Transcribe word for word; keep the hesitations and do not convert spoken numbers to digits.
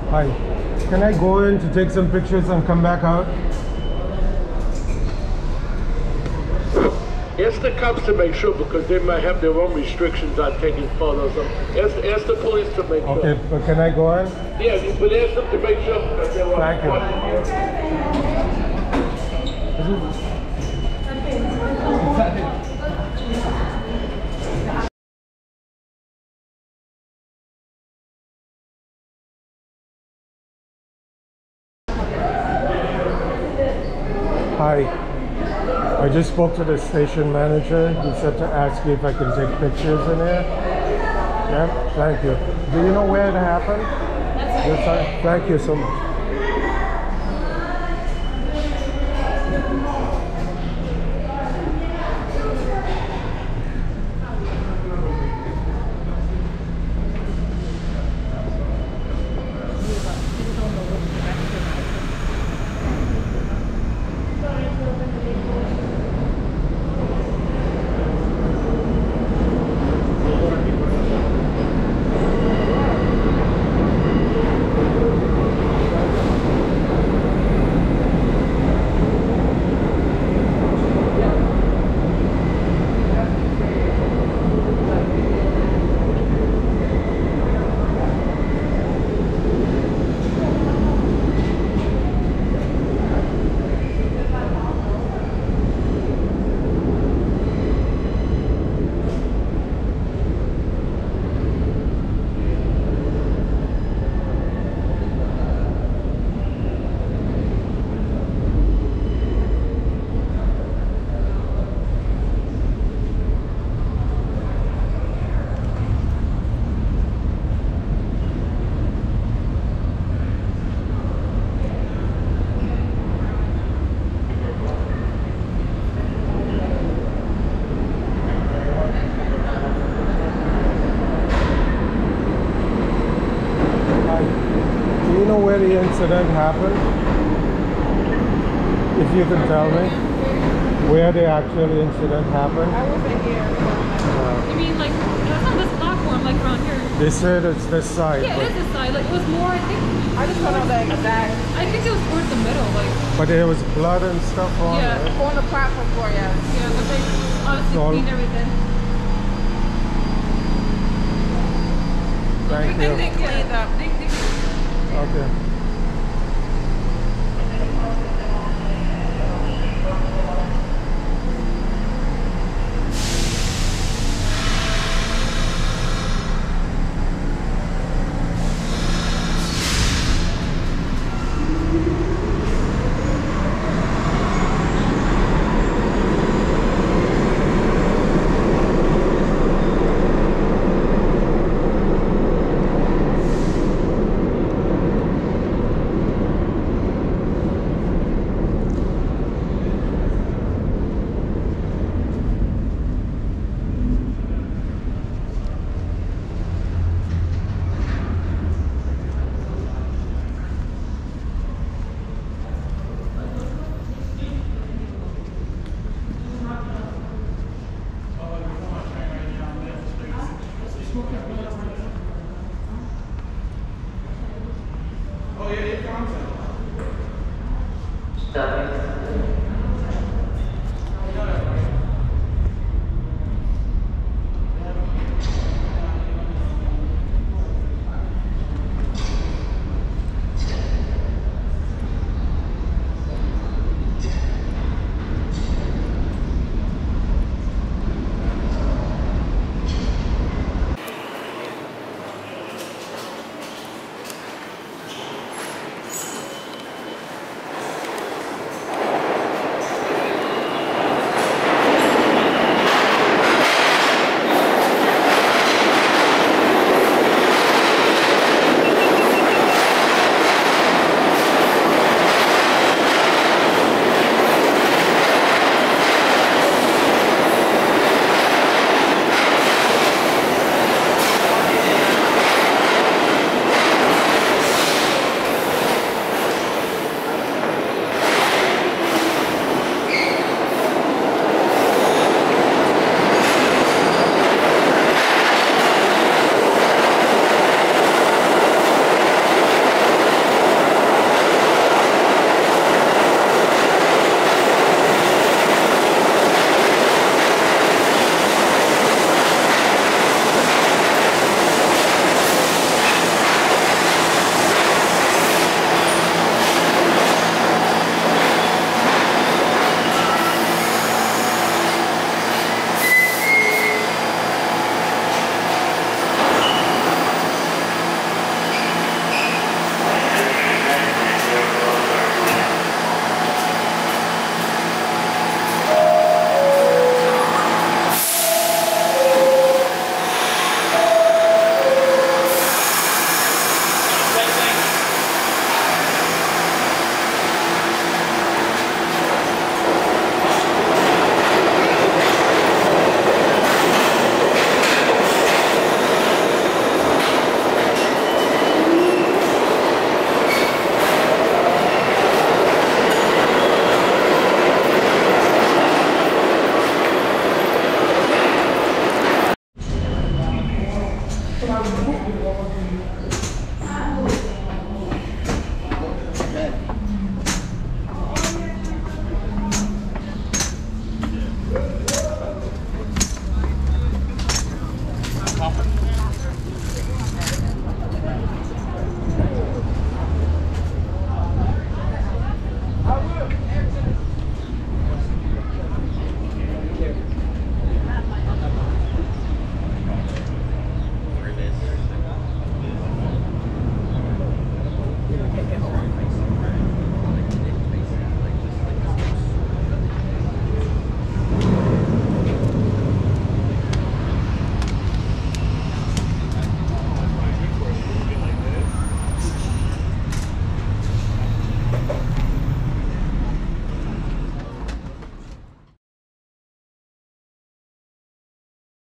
Hi. Can I go in to take some pictures and come back out? Ask the cops to make sure because they might have their own restrictions on taking photos. Ask, ask the police to make sure. Okay, but can I go in? Yeah, but ask them to make sure. Because they were Thank you. Hi. I just spoke to the station manager. He said to ask you if I can take pictures in here. Yeah, thank you. Do you know where it happened? Yes, sir. Thank you so much. Where the incident happened, if you can tell me where the actual incident happened. I wasn't here. Uh, You mean like it was on this platform, like around here? they said it's this side. Yeah, but, it is this side. Like it was more. I think. I just don't know the exact. I think it was towards the middle. Like. but there was blood and stuff on Yeah. it. On the platform floor, yeah. Yeah, but they honestly All- cleaned everything. Thank They, you. they cleaned up. They, they, Okay. Yeah.